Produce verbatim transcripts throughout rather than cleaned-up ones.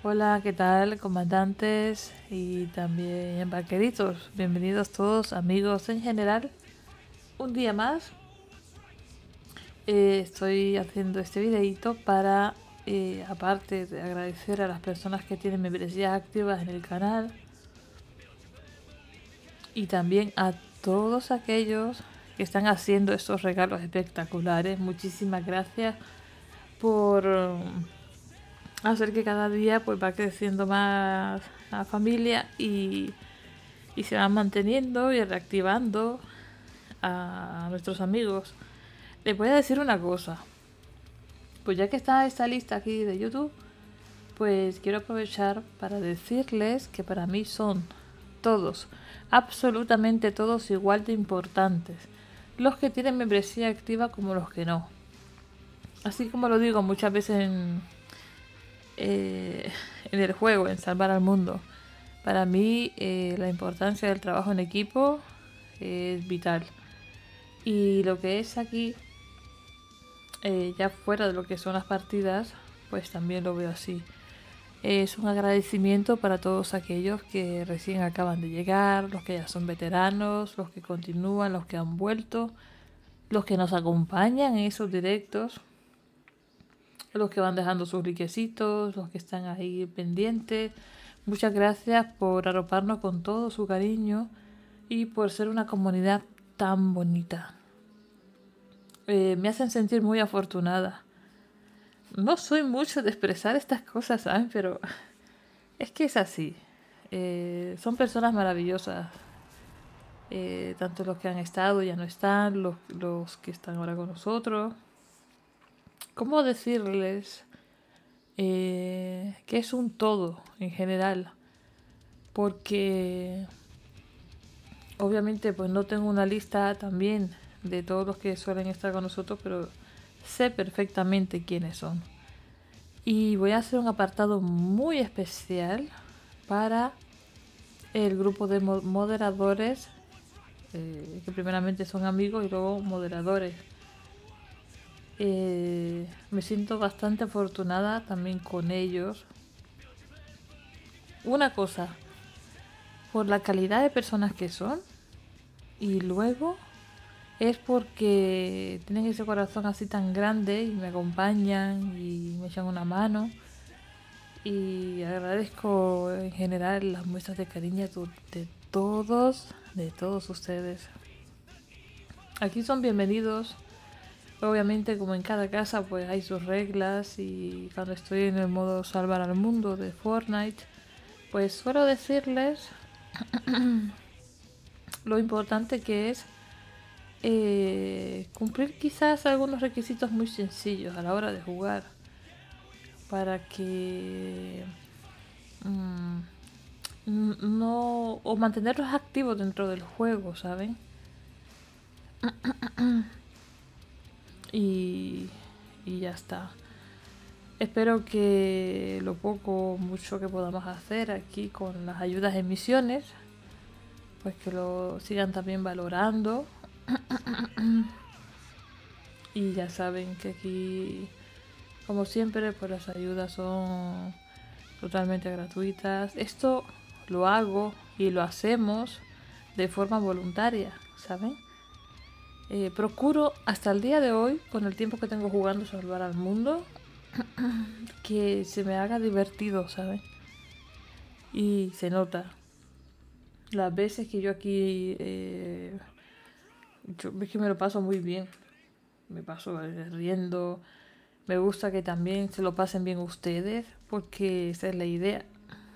Hola, ¿qué tal, comandantes y también vaqueritos? Bienvenidos todos, amigos en general. Un día más eh, estoy haciendo este videito para, eh, aparte de agradecer a las personas que tienen membresías activas en el canal y también a todos aquellos que están haciendo estos regalos espectaculares. Muchísimas gracias por um, hacer que cada día pues va creciendo más la familia y, y se van manteniendo y reactivando a nuestros amigos. Les voy a decir una cosa, pues ya que está esta lista aquí de YouTube, pues quiero aprovechar para decirles que para mí son todos, absolutamente todos igual de importantes, los que tienen membresía activa como los que no. Así como lo digo muchas veces en, eh, en el juego, en Salvar al Mundo. Para mí eh, la importancia del trabajo en equipo es vital. Y lo que es aquí, eh, ya fuera de lo que son las partidas, pues también lo veo así. Es un agradecimiento para todos aquellos que recién acaban de llegar, los que ya son veteranos, los que continúan, los que han vuelto, los que nos acompañan en esos directos, los que van dejando sus riquecitos, los que están ahí pendientes. Muchas gracias por arroparnos con todo su cariño y por ser una comunidad tan bonita. Eh, me hacen sentir muy afortunada. No soy mucho de expresar estas cosas, ¿saben? Pero es que es así. Eh, son personas maravillosas. Eh, tanto los que han estado ya no están, los, los que están ahora con nosotros. ¿Cómo decirles eh, que es un todo en general? Porque obviamente pues no tengo una lista también de todos los que suelen estar con nosotros, pero sé perfectamente quiénes son. Y voy a hacer un apartado muy especial para el grupo de moderadores, eh, que primeramente son amigos y luego moderadores. Eh, me siento bastante afortunada también con ellos. Una cosa, por la calidad de personas que son, y luego es porque tienen ese corazón así tan grande y me acompañan y me echan una mano. Y agradezco en general las muestras de cariño de todos, de todos ustedes. Aquí son bienvenidos. Obviamente, como en cada casa, pues hay sus reglas. Y cuando estoy en el modo salvar al mundo de Fortnite, pues suelo decirles lo importante que es eh, cumplir quizás algunos requisitos muy sencillos a la hora de jugar, para que mmm, no, o mantenerlos activos dentro del juego, ¿saben? y, y ya está. Espero que lo poco o mucho que podamos hacer aquí con las ayudas en misiones, pues que lo sigan también valorando. Y ya saben que aquí, como siempre, pues las ayudas son totalmente gratuitas. Esto lo hago y lo hacemos de forma voluntaria, ¿saben? Eh, procuro hasta el día de hoy, con el tiempo que tengo jugando Salvar al Mundo, que se me haga divertido, ¿saben? Y se nota. Las veces que yo aquí eh, yo es que me lo paso muy bien. Me paso riendo. Me gusta que también se lo pasen bien ustedes, porque esa es la idea.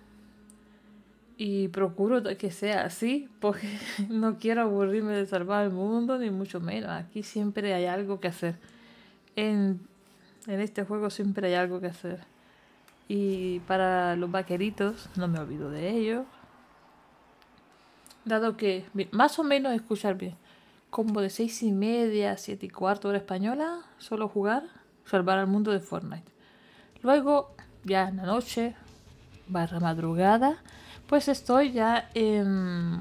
Y procuro que sea así, porque no quiero aburrirme de salvar el mundo, ni mucho menos. Aquí siempre hay algo que hacer. En, en este juego siempre hay algo que hacer. Y para los vaqueritos, no me olvido de ellos. Dado que, más o menos, escuchar bien, como de seis y media, siete y cuarto hora española, solo jugar, salvar al mundo de Fortnite. Luego, ya en la noche, barra madrugada, pues estoy ya en...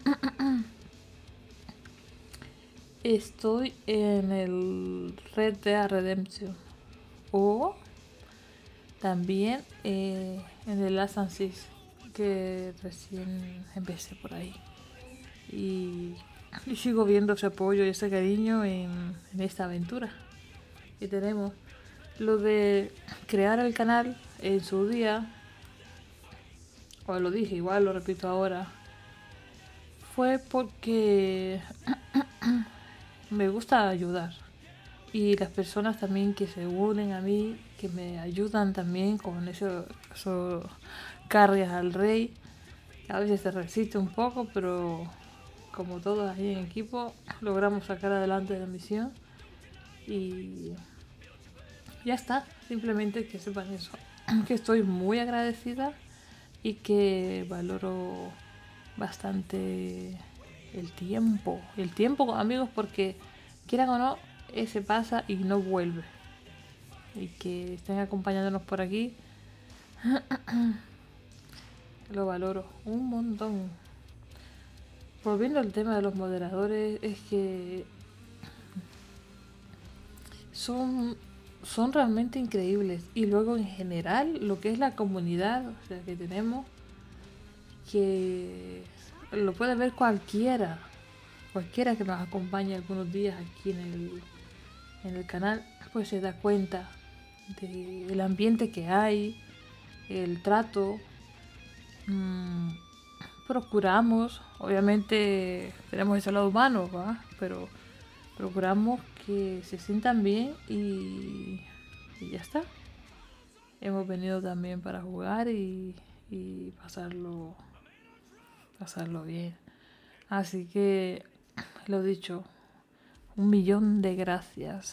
estoy en el Red Dead Redemption. O también eh, en el Last and Six, que recién empecé por ahí. Y, y sigo viendo ese apoyo y ese cariño en, en esta aventura que tenemos. Lo de crear el canal en su día, o lo dije, igual lo repito ahora, fue porque me gusta ayudar. Y las personas también que se unen a mí, que me ayudan también con eso, eso cargas al rey, que a veces se resiste un poco, pero como todos ahí en equipo, logramos sacar adelante la misión. Y ya está, simplemente que sepan eso, que estoy muy agradecida y que valoro bastante el tiempo, el tiempo con amigos, porque quieran o no, ese pasa y no vuelve. Y que estén acompañándonos por aquí, lo valoro un montón. Volviendo al tema de los moderadores, es que son, son realmente increíbles. Y luego en general, lo que es la comunidad, o sea, que tenemos, que lo puede ver cualquiera, cualquiera que nos acompañe algunos días aquí en el, en el canal, pues se da cuenta del ambiente que hay, el trato. Mmm, procuramos, obviamente tenemos ese lado humano, ¿va? Pero procuramos que se sientan bien y, y ya está. Hemos venido también para jugar y, y pasarlo, pasarlo bien. Así que, lo dicho, un millón de gracias.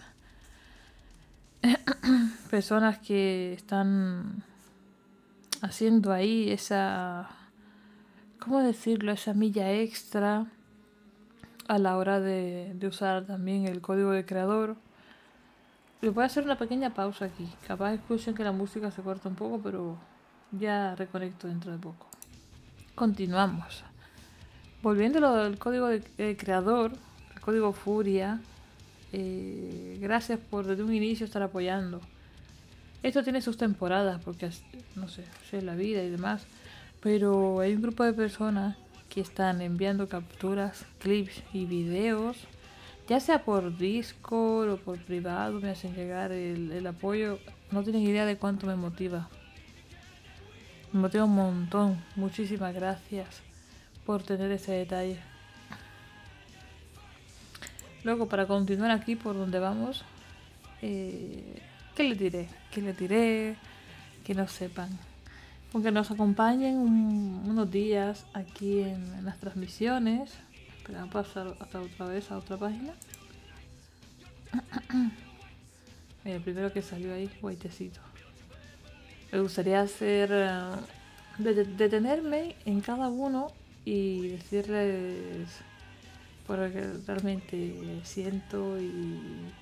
Personas que están haciendo ahí esa, ¿cómo decirlo? Esa milla extra a la hora de, de usar también el código de creador. Les voy a hacer una pequeña pausa aquí. Capaz escuchen que la música se corta un poco, pero ya reconecto dentro de poco. Continuamos. Volviendo al código de, de creador, el código Furia, eh, gracias por desde un inicio estar apoyando. Esto tiene sus temporadas, porque no sé, es la vida y demás, pero hay un grupo de personas que están enviando capturas, clips y videos, ya sea por Discord o por privado, me hacen llegar el, el apoyo. No tienen idea de cuánto me motiva. Me motiva un montón. Muchísimas gracias por tener ese detalle. Luego, para continuar aquí por donde vamos, eh, ¿qué les diré? ¿Qué les diré? Que no sepan. Aunque nos acompañen un, unos días aquí en, en las transmisiones. Pero vamos a pasar hasta otra vez a otra página. Mira, el primero que salió ahí, guaitecito. Me gustaría hacer uh, de, detenerme en cada uno y decirles por lo que realmente siento, y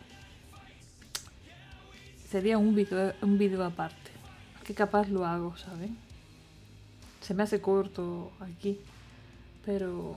sería un video, un video aparte, que capaz lo hago, ¿saben? Se me hace corto aquí, pero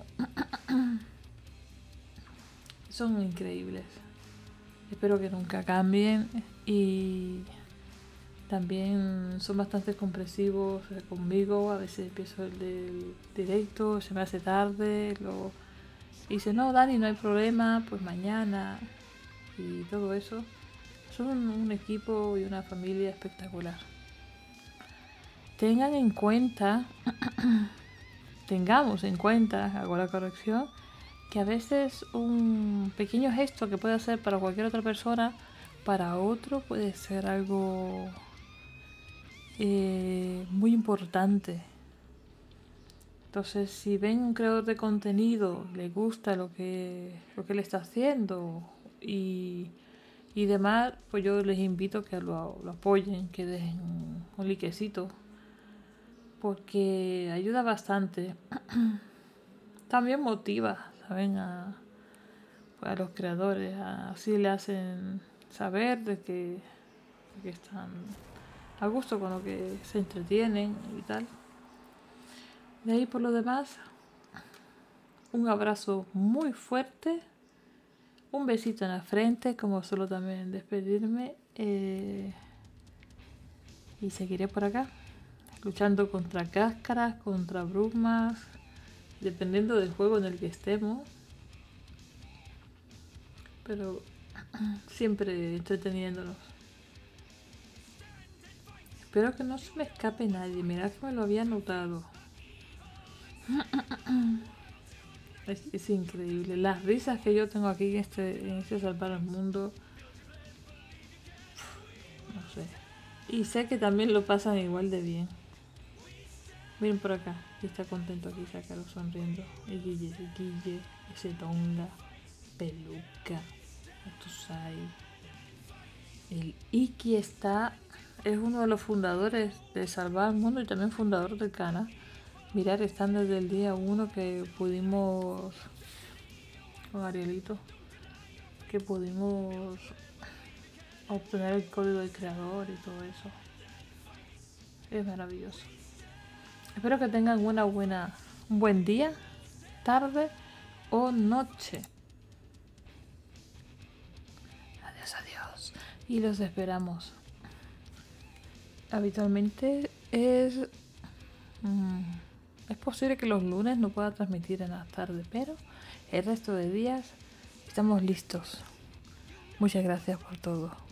son increíbles. Espero que nunca cambien y también son bastante comprensivos conmigo. A veces empiezo el del directo, se me hace tarde, lo... y dice, no, Dani, no hay problema, pues mañana, y todo eso. Son un equipo y una familia espectacular. Tengan en cuenta, tengamos en cuenta, hago la corrección, que a veces un pequeño gesto que puede hacer para cualquier otra persona, para otro puede ser algo eh, muy importante. Entonces, si ven un creador de contenido, le gusta lo que, lo que le está haciendo y, y demás, pues yo les invito a que lo, lo apoyen, que dejen un, un likecito, porque ayuda bastante. También motiva, ¿saben? A, pues a los creadores, a, así le hacen saber de que, de que están a gusto con lo que se entretienen y tal. De ahí, por lo demás, un abrazo muy fuerte, un besito en la frente, como suelo también despedirme, eh, Y seguiré por acá, luchando contra cáscaras, contra brumas, dependiendo del juego en el que estemos. Pero siempre entreteniéndonos. Espero que no se me escape nadie. Mirad que me lo había notado. Es, es increíble. Las risas que yo tengo aquí en este, en este Salvar al Mundo. No sé. Y sé que también lo pasan igual de bien. Miren por acá. Y está contento aquí, Sakaro sonriendo. Y Guille, y Guille, ese Tonga, Peluca, Atusai. El Iki está... Es uno de los fundadores de Salvar al Mundo y también fundador del canal. Mirar, están desde el día uno que pudimos... Con Arielito. Que pudimos obtener el código del creador y todo eso. Es maravilloso. Espero que tengan una buena, un buen día, tarde o noche. Adiós, adiós. Y los esperamos. Habitualmente es... Mmm, es posible que los lunes no pueda transmitir en la tarde, pero el resto de días estamos listos. Muchas gracias por todo.